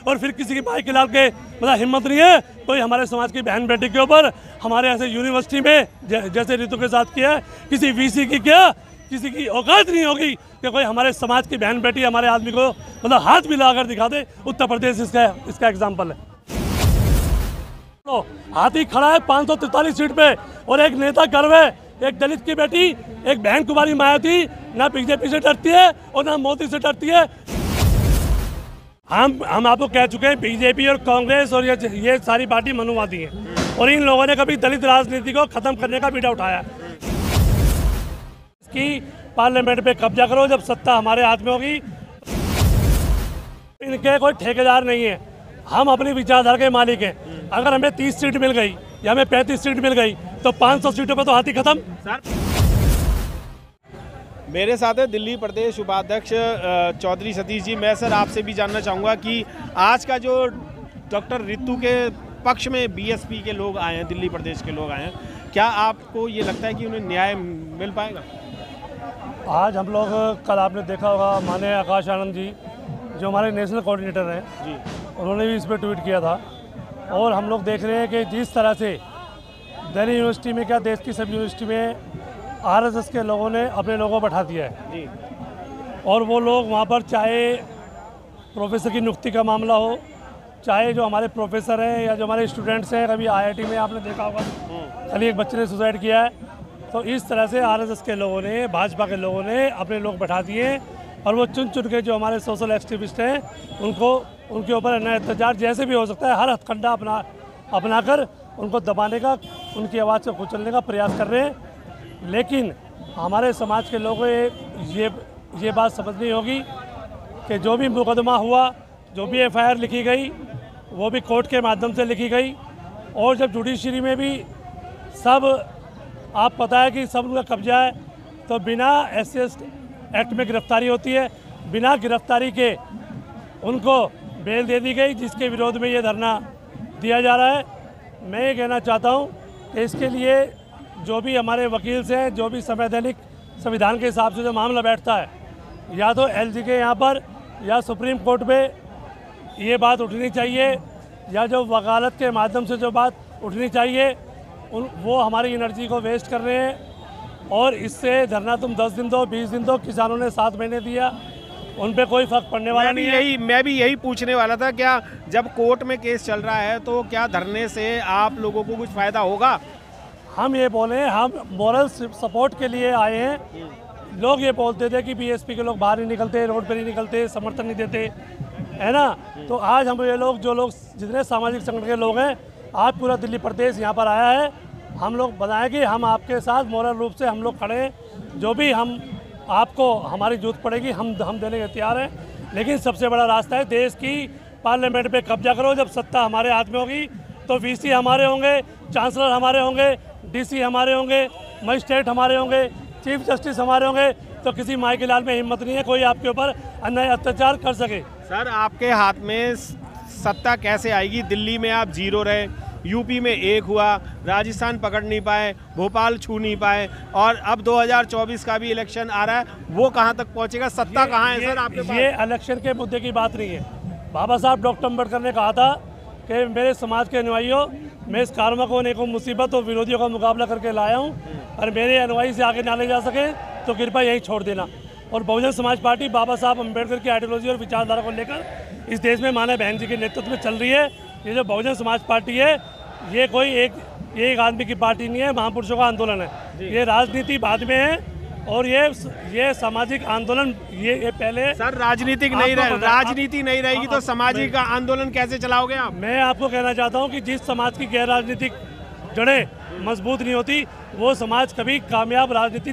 और फिर किसी की भाई के लाल के मतलब हिम्मत नहीं है कोई हमारे समाज की बहन बेटी के ऊपर हमारे ऐसे यूनिवर्सिटी में जैसे ऋतु के साथ किया है, किसी वीसी की क्या किसी की औकात नहीं होगी कि कोई हमारे समाज की बहन बेटी हमारे आदमी को मतलब हाथ भी लगाकर दिखा दे। उत्तर प्रदेश इसका एग्जाम्पल है। तो हाथी खड़ा है 543 सीट पे और एक नेता गर्व है, एक दलित की बेटी, एक बहन कुमारी मायावती ना बीजेपी से डरती है और ना मोदी से डरती है। हम आपको कह चुके हैं बीजेपी और कांग्रेस और ये सारी पार्टी मनुवादी है और इन लोगों ने कभी दलित राजनीति को खत्म करने का बीड़ा उठाया कि पार्लियामेंट पे कब्जा करो, जब सत्ता हमारे हाथ में होगी। इनके कोई ठेकेदार नहीं है, हम अपनी विचारधारा के मालिक हैं। अगर हमें 30 सीट मिल गई या हमें 35 सीट मिल गई तो 500 सीटों पे तो हाथी खत्म। सर मेरे साथ है दिल्ली प्रदेश उपाध्यक्ष चौधरी सतीश जी। मैं सर आपसे भी जानना चाहूँगा कि आज का जो डॉक्टर ऋतु के पक्ष में बीएसपी के लोग आए हैं, दिल्ली प्रदेश के लोग आए हैं, क्या आपको ये लगता है कि उन्हें न्याय मिल पाएगा? आज हम लोग कल आपने देखा होगा माननीय आकाश आनंद जी जो हमारे नेशनल कोऑर्डिनेटर हैं जी, उन्होंने भी इस पर ट्वीट किया था। और हम लोग देख रहे हैं कि जिस तरह से दिल्ली यूनिवर्सिटी में क्या देश की सब यूनिवर्सिटी में आरएसएस के लोगों ने अपने लोगों को बैठा दिया है जी। और वो लोग वहाँ पर चाहे प्रोफेसर की नियुक्ति का मामला हो, चाहे जो हमारे प्रोफेसर हैं या जो हमारे स्टूडेंट्स हैं, कभी आईआईटी में आपने देखा होगा कल एक बच्चे ने सुसाइड किया है। तो इस तरह से आरएसएस के लोगों ने, भाजपा के लोगों ने अपने लोग बैठा दिए और वो चुन चुन के जो हमारे सोशल एक्टिविस्ट हैं उनको उनके ऊपर अन्याय अत्याचार जैसे भी हो सकता है हर हथकंडा अपनाकर उनको दबाने का, उनकी आवाज़ से कुचलने का प्रयास कर रहे हैं। लेकिन हमारे समाज के लोगों को ये बात समझनी होगी कि जो भी मुकदमा हुआ, जो भी एफआईआर लिखी गई वो भी कोर्ट के माध्यम से लिखी गई। और जब जुडिशरी में भी सब आप पता है कि सब उनका कब्जा है, तो बिना एससी एक्ट में गिरफ्तारी होती है, बिना गिरफ्तारी के उनको बेल दे दी गई, जिसके विरोध में ये धरना दिया जा रहा है। मैं ये कहना चाहता हूँ कि इसके लिए जो भी हमारे वकील से हैं, जो भी संवैधानिक संविधान के हिसाब से जो मामला बैठता है, या तो एलजी के यहाँ पर या सुप्रीम कोर्ट में ये बात उठनी चाहिए, या जो वकालत के माध्यम से जो बात उठनी चाहिए वो हमारी एनर्जी को वेस्ट कर रहे हैं। और इससे धरना तुम 10 दिन दो, 20 दिन दो, किसानों ने 7 महीने दिया, उन पे कोई फर्क पड़ने वाला नहीं है। मैं भी यही पूछने वाला था, क्या जब कोर्ट में केस चल रहा है तो क्या धरने से आप लोगों को कुछ फ़ायदा होगा? हम ये बोले, हम मॉरल सपोर्ट के लिए आए हैं। लोग ये बोलते थे कि बीएसपी के लोग बाहर नहीं निकलते, रोड पर नहीं निकलते, समर्थन नहीं देते, है ना। तो आज हम ये लोग, जो लोग जितने सामाजिक संगठन के लोग हैं, आज पूरा दिल्ली प्रदेश यहाँ पर आया है। हम लोग बताएं कि हम आपके साथ मॉरल रूप से हम लोग खड़े हैं। जो भी हम आपको हमारी जरूरत पड़ेगी हम देने के तैयार हैं। लेकिन सबसे बड़ा रास्ता है देश की पार्लियामेंट पे कब्जा करो। जब सत्ता हमारे हाथ में होगी तो वीसी हमारे होंगे, चांसलर हमारे होंगे, डीसी हमारे होंगे, मजिस्ट्रेट हमारे होंगे, चीफ जस्टिस हमारे होंगे। तो किसी माई के लाल में हिम्मत नहीं है कोई आपके ऊपर अन्याय अत्याचार कर सके। सर आपके हाथ में सत्ता कैसे आएगी? दिल्ली में आप 0 रहे, यूपी में 1 हुआ, राजस्थान पकड़ नहीं पाए, भोपाल छू नहीं पाए, और अब 2024 का भी इलेक्शन आ रहा है, वो कहाँ तक पहुँचेगा? सत्ता कहाँ है सर आपके पास? ये इलेक्शन के मुद्दे की बात नहीं है। बाबा साहब डॉक्टर अम्बेडकर ने कहा था कि मेरे समाज के अनुयायियों, मैं इस कारवा को अनेकों मुसीबत और विरोधियों का मुकाबला करके लाया हूँ और मेरे अनुयायी से आगे ना ले जा सके तो कृपया यहीं छोड़ देना। और बहुजन समाज पार्टी बाबा साहब अम्बेडकर की आइडियोलॉजी और विचारधारा को लेकर इस देश में माननीय बहन जी के नेतृत्व में चल रही है। ये जो बहुजन समाज पार्टी है, ये कोई एक आदमी की पार्टी नहीं है, महापुरुषों का आंदोलन है। ये राजनीति बाद में है और ये सामाजिक आंदोलन ये पहले। सर राजनीति नहीं रहेगी तो सामाजिक आंदोलन कैसे चलाओगे आप? मैं आपको कहना चाहता हूँ कि जिस समाज की गैर राजनीतिक जड़ें मजबूत नहीं होती वो समाज कभी कामयाब राजनीति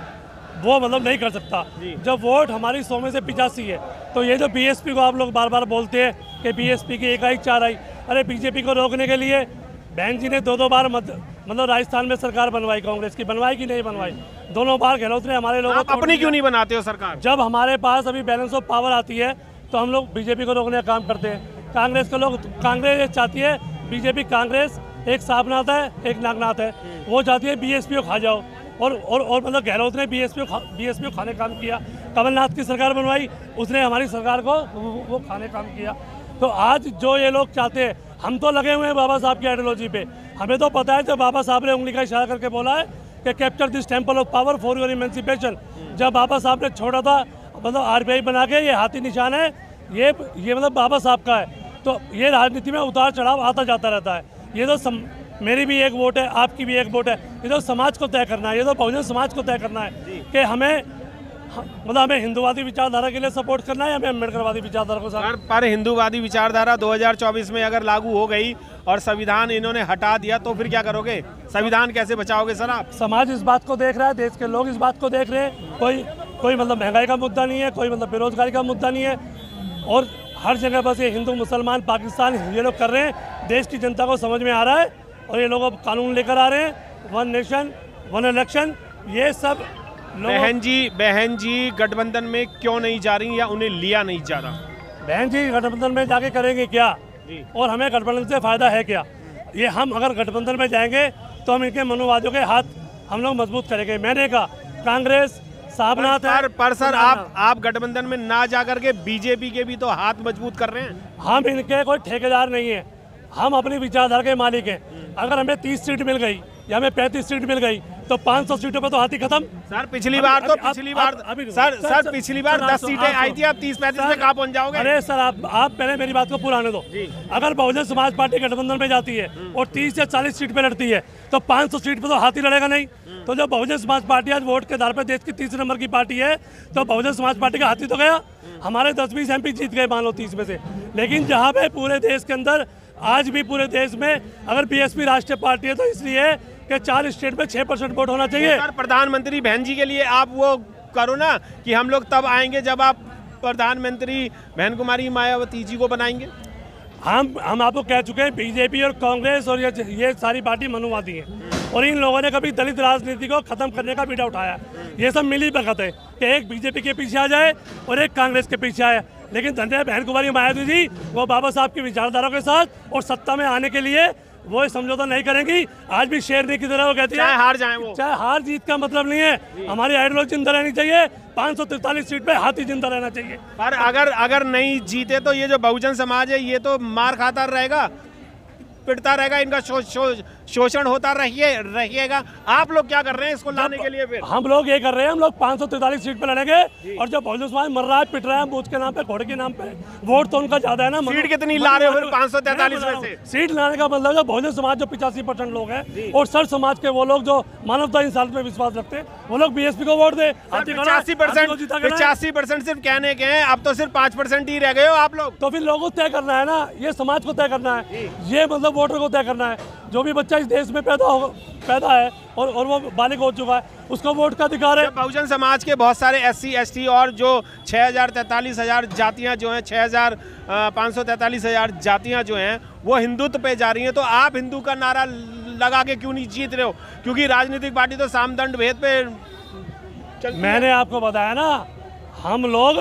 वो मतलब नहीं कर सकता। जब वोट हमारी 100 में से 85 है, तो ये जो बीएसपी को आप लोग बार बार बोलते हैं कि बीएसपी की 1 आई 4 आई, अरे बीजेपी को रोकने के लिए बहन जी ने 2 बार मतलब राजस्थान में सरकार बनवाई, कांग्रेस की बनवाई कि नहीं बनवाई? दोनों बार गहलोत ने हमारे लोगों को अपनी क्यों नहीं बनाते हो सरकार? जब हमारे पास अभी बैलेंस ऑफ पावर आती है तो हम लोग बीजेपी को रोकने का काम करते हैं। कांग्रेस के लोग, कांग्रेस चाहती है बीजेपी, कांग्रेस एक सांपनाथ है एक नागनाथ है, वो चाहती है बीएसपी को खा जाओ। और मतलब गहलोत ने बीएसपी को खाने काम किया। कमलनाथ की सरकार बनवाई, उसने हमारी सरकार को वो खाने काम किया। तो आज जो ये लोग चाहते हैं, हम तो लगे हुए हैं बाबा साहब की आइडियोलॉजी पे। हमें तो पता है, जब बाबा साहब ने उंगली का इशारा करके बोला है कि capture this temple of power for your emancipation, जब बाबा साहब ने छोड़ा था, मतलब आरबीआई बना के, ये हाथी निशान है, ये मतलब बाबा साहब का है। तो ये राजनीति में उतार चढ़ाव आता जाता रहता है। ये तो मेरी भी एक वोट है, आपकी भी एक वोट है, ये तो समाज को तय करना है, ये तो बहुजन समाज को तय करना है कि हमें मतलब हमें हिंदूवादी विचारधारा के लिए सपोर्ट करना है या हमें अम्बेडकरवादी विचारधारा को। पर हिंदूवादी विचारधारा 2024 में अगर लागू हो गई और संविधान इन्होंने हटा दिया तो फिर क्या करोगे? संविधान कैसे बचाओगे सर आप? समाज इस बात को देख रहा है, देश के लोग इस बात को देख रहे हैं। कोई मतलब महंगाई का मुद्दा नहीं है, कोई मतलब बेरोजगारी का मुद्दा नहीं है, और हर जगह बस ये हिंदू मुसलमान पाकिस्तान ये लोग कर रहे हैं। देश की जनता को समझ में आ रहा है और ये लोग अब कानून लेकर आ रहे हैं, 1 नेशन 1 इलेक्शन, ये सब। बहन जी गठबंधन में क्यों नहीं जा रही या उन्हें लिया नहीं जा रहा? बहन जी गठबंधन में जाके करेंगे क्या, और हमें गठबंधन से फायदा है क्या? ये हम अगर गठबंधन में जाएंगे तो हम इनके मनोवादियों के हाथ हम लोग मजबूत करेंगे। मैंने कहा कांग्रेस साबनाथ है, पर सर आप गठबंधन में ना जाकर के बीजेपी के भी तो हाथ मजबूत कर रहे हैं। हम इनके कोई ठेकेदार नहीं है, हम अपनी विचारधारा के मालिक हैं। अगर हमें 30 सीट मिल गई या हमें 35 सीट मिल गई तो 500 सीटों पे तो हाथी खत्म। सर पिछली बार 10 सीटें आई थी, अब 30-35 में कहाँ पहुंच जाओगे? अरे सर आप पहले मेरी बात को पूरा होने दो। अगर बहुजन समाज पार्टी गठबंधन में जाती है और 30 या 40 सीट पे लड़ती है तो 500 सीट पे तो हाथी लड़ेगा नहीं। तो जो बहुजन समाज पार्टी आज वोट के आधार पर देश की 30 नंबर की पार्टी है, तो बहुजन समाज पार्टी का हाथी तो गया। हमारे 10-20 MP जीत गए मान लो 30 में से, लेकिन जहाँ पे पूरे देश के अंदर आज भी पूरे देश में अगर बीएसपी राष्ट्रीय पार्टी है तो इसलिए कि 4 स्टेट में 6% वोट होना चाहिए। सर प्रधानमंत्री बहन जी के लिए आप वो करो ना कि हम लोग तब आएंगे जब आप प्रधानमंत्री बहन कुमारी मायावती जी को बनाएंगे। हम आपको कह चुके हैं, बीजेपी और कांग्रेस और ये सारी पार्टी मनुवादी है, और इन लोगों ने कभी दलित राजनीति को खत्म करने का बीड़ा उठाया। ये सब मिली भगत है कि एक बीजेपी के पीछे आ जाए और एक कांग्रेस के पीछे आए, लेकिन धन्य बहन कुमारी मायावती जी वो बाबा साहब की विचारधारा के साथ और सत्ता में आने के लिए वो समझौता नहीं करेंगी। आज भी शेरनी की तरह वो कहती है, चाहे हार जाए वो, चाहे हार जीत का मतलब नहीं है, हमारी आइडियोलॉजी जिंदा रहनी चाहिए। 543 सीट पे हाथी जिंदा रहना चाहिए। पर अगर नहीं जीते तो ये जो बहुजन समाज है ये तो मार खाता रहेगा, पिटता रहेगा, इनका शोषण होता रहिएगा। आप लोग क्या कर रहे हैं इसको लाने के लिए? फिर हम लोग ये कर रहे हैं, हम लोग 543 सीट पे लड़ेंगे, और जो बहुजन समाज मर रहा है, पिट रहा है बूथ के नाम पे, घोड़े के नाम पे, वोट तो उनका ज्यादा है ना। सीट कितनी ला रहे हो फिर 543 में से? सीट लाने का मतलब जो बहुजन समाज जो 85% लोग हैं, और सर समाज के वो लोग जो मानवता इंसान पे विश्वास रखते हैं, वो लोग बीएसपी को वोट दे। 85% सिर्फ कहने के हैं, अब तो सिर्फ 5% ही रह गए हो आप लोग। तो फिर लोगों को तय करना है ना, ये समाज को तय करना है, ये मतलब वोटर को तय करना है। जो भी बच्चा इस देश में पैदा है और वो बालिग हो चुका है, उसको वोट का अधिकार है। बहुजन समाज के बहुत सारे SC ST और जो 6,043,000 जातियां जो हैं, 6,543,000 जातियां जो हैं वो हिंदुत्व पे जा रही हैं, तो आप हिंदू का नारा लगा के क्यों नहीं जीत रहे हो? क्योंकि राजनीतिक पार्टी तो साम दंड भेद पे मैंने आपको बताया ना, हम लोग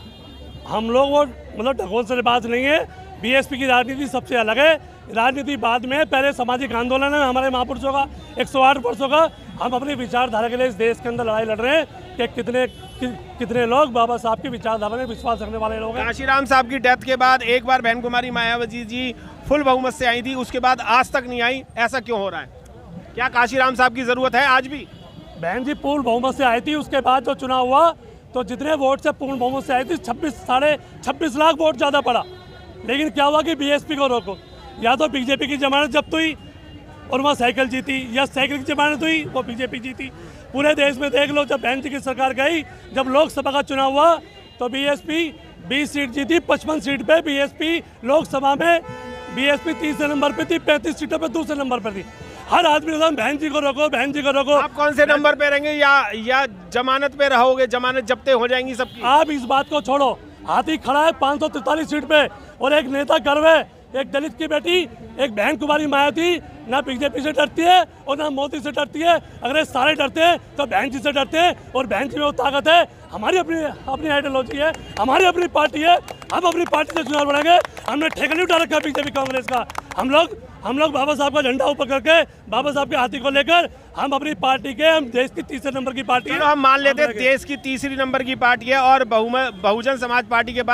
वो मतलब ढकोल से बात नहीं है। बीएसपी की राजनीति सबसे अलग है। राजनीति बाद में, पहले सामाजिक आंदोलन है हमारे महापुरुषों का 108 वर्षों का। हम अपनी विचारधारा के लिए इस देश के अंदर लड़ाई लड़ रहे हैं कि कितने लोग बाबा साहब की विचारधारा में विश्वास रखने वाले लोग हैं। काशीराम साहब की डेथ के बाद एक बार बहन कुमारी मायावती जी फुल बहुमत से आई थी, उसके बाद आज तक नहीं आई, ऐसा क्यों हो रहा है? क्या काशीराम साहब की जरूरत है आज भी? बहन जी पूर्ण बहुमत से आई थी, उसके बाद जो चुनाव हुआ तो जितने वोट से पूर्ण बहुमत से आई थी 26 लाख वोट ज़्यादा पड़ा। लेकिन क्या हुआ कि बीएसपी को रोको, या तो बीजेपी की जमानत जब्त हुई और वहाँ साइकिल जीती, या साइकिल की जमानत हुई वो बीजेपी जीती। पूरे देश में देख लो, जब बहन जी की सरकार गई, जब लोकसभा का चुनाव हुआ तो बीएसपी 20 सीट जीती, 55 सीट पे बीएसपी लोकसभा में बीएसपी तीसरे नंबर पे थी, 35 सीटों पे दूसरे नंबर पर थी। हर आदमी बहन जी को रोको, बहन जी को रोको। आप कौन से नंबर पे रहेंगे या जमानत पे रहोगे? जमानत जब्तें हो जाएंगी सबकी। आप इस बात को छोड़ो, हाथी खड़ा है 543 सीट पे, और एक नेता गर्व है, एक दलित की बेटी, एक बहन कुमारी मायावती ना बीजेपी से डरती है और ना मोदी से डरती है। अगर ये सारे डरते हैं तो बहन जी से डरते हैं, और बहन जी में वो ताकत है। हमारी अपनी आइडियोलॉजी है, हमारी अपनी पार्टी है, हम अपनी पार्टी से चुनाव लड़ेंगे। हमने ठेका नहीं उठा रखा बीजेपी कांग्रेस का। हम लोग बाबा साहब का झंडा ऊपर करके, बाबा साहब के हाथी को लेकर, हम अपनी पार्टी के, हम देश की तीसरे नंबर की पार्टी है। हम मान लेते हैं देश की तीसरी नंबर की पार्टी है और बहुजन समाज पार्टी के पास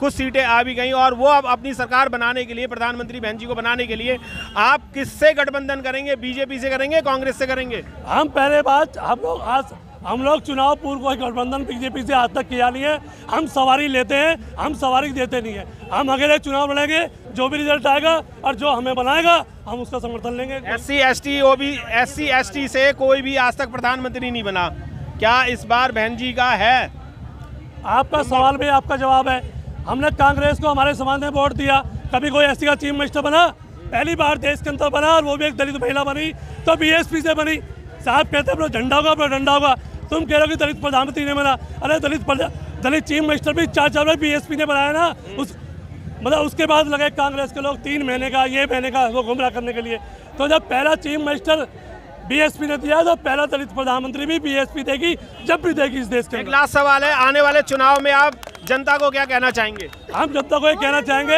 कुछ सीटें आ भी गई और वो अब अपनी सरकार बनाने के लिए, प्रधानमंत्री बहन जी को बनाने के लिए आप किससे गठबंधन करेंगे? बीजेपी से करेंगे, कांग्रेस से करेंगे? हम पहले बात हम लोग चुनाव पूर्व कोई गठबंधन बीजेपी से आज तक किया नहीं है। हम सवारी लेते हैं, हम सवारी देते नहीं है। हम अगले चुनाव लड़ेंगे, जो भी रिजल्ट आएगा और जो हमें बनाएगा हम उसका समर्थन लेंगे। एससी एसटी से कोई भी आज तक प्रधानमंत्री नहीं बना, क्या इस बार बहन जी का है? आपका सवाल भी आपका जवाब है। हमने कांग्रेस को हमारे समाज ने वोट दिया, कभी कोई एससी का चीफ मिनिस्टर बना? पहली बार देश के अंदर बना और वो भी एक दलित महिला बनी, तो बीएसपी से बनी। साहब कहते हैं अपना झंडा होगा, अपना डंडा होगा। तुम कह रहे हो कि दलित प्रधानमंत्री ने बना। अरे दलित चीफ मिनिस्टर भी 4 बार बीएसपी ने बनाया ना। उसके बाद लगे कांग्रेस के लोग 3 महीने का, ये महीने का वो गुमराह करने के लिए। तो जब पहला चीफ मिनिस्टर बीएसपी ने दिया तो पहला दलित प्रधानमंत्री भी बीएसपी देगी, जब भी देगी इस देश के। एक लास्ट सवाल है, आने वाले चुनाव में आप जनता को क्या कहना चाहेंगे? हम जनता को ये कहना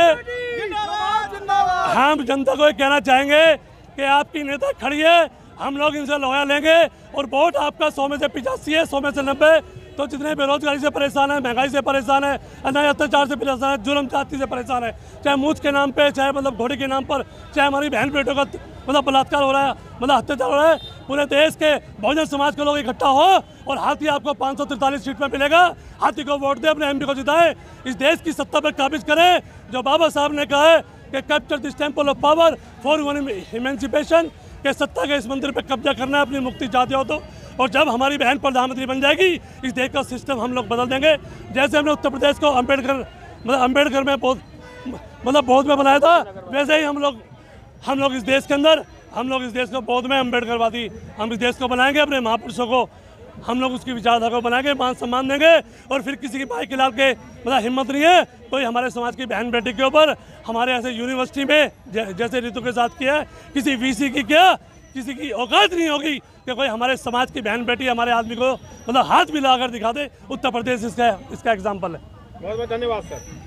चाहेंगे कि आपकी नेता खड़ी है, हम लोग इनसे लोहा लेंगे और वोट आपका 100 में से 85 है, 100 में से 90। तो जितने बेरोजगारी से परेशान है, महंगाई से परेशान है, अन्याय अत्याचार से परेशान है, जुर्म जाति से परेशान है, चाहे मूछ के नाम पे, चाहे घोड़े के नाम पर, चाहे हमारी बहन बेटों का बलात्कार हो रहा है, अत्याचार हो रहा है, पूरे देश के बहुजन समाज के लोग इकट्ठा हो और हाथी आपको 543 सीट में मिलेगा। हाथी को वोट दे, अपने एमपी को जिताए, इस देश की सत्ता पर काबिज करें। जो बाबा साहब ने कहा है कि capture this temple of power for emancipation, के सत्ता के इस मंदिर पर कब्जा करना है, अपनी मुक्ति चाहते हो तो। और जब हमारी बहन प्रधानमंत्री बन जाएगी, इस देश का सिस्टम हम लोग बदल देंगे। जैसे हमने उत्तर प्रदेश को अम्बेडकर में बौद्ध में बनाया था, वैसे ही हम लोग इस देश के अंदर, हम लोग इस देश को बौद्ध में अम्बेडकरवादी हम इस देश को बनाएंगे। अपने महापुरुषों को हम लोग उसकी विचारधारा को बनाएंगे, मान सम्मान देंगे। और फिर किसी की भाई के लाल के हिम्मत नहीं है कोई हमारे समाज की बहन बेटी के ऊपर, हमारे ऐसे यूनिवर्सिटी में जैसे ऋतु के साथ किया है, किसी वीसी की क्या, किसी की औकात नहीं होगी कि कोई हमारे समाज की बहन बेटी हमारे आदमी को हाथ भी लगाकर दिखा दे। उत्तर प्रदेश इसका एग्जाम्पल है। बहुत बहुत धन्यवाद सर।